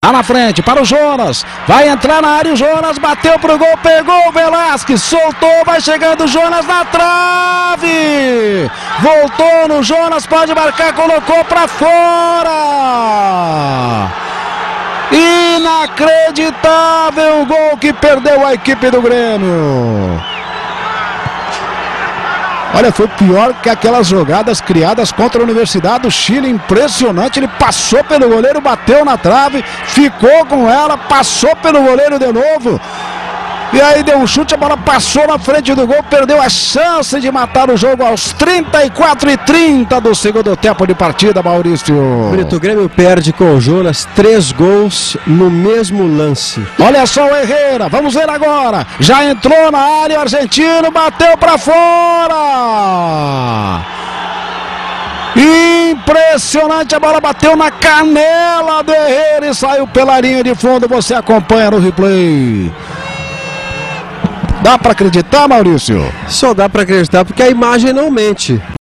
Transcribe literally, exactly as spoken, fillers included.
Lá na frente para o Jonas. Vai entrar na área o Jonas. Bateu pro gol. Pegou o Velasquez. Soltou. Vai chegando o Jonas na trave. Voltou no Jonas. Pode marcar. Colocou para fora. Inacreditável o gol que perdeu a equipe do Grêmio. Olha, foi pior que aquelas jogadas criadas contra a Universidade do Chile, impressionante. Ele passou pelo goleiro, bateu na trave, ficou com ela, passou pelo goleiro de novo. E aí deu um chute, a bola passou na frente do gol, perdeu a chance de matar o jogo aos trinta e quatro e trinta do segundo tempo de partida, Maurício. Brito, o Grêmio perde com o Jonas três gols no mesmo lance. Olha só o Herrera, vamos ver agora. Já entrou na área o argentino, bateu para fora. Impressionante, a bola bateu na canela do Herrera e saiu pela linha de fundo. Você acompanha no replay. Dá para acreditar, Maurício? Só dá para acreditar porque a imagem não mente.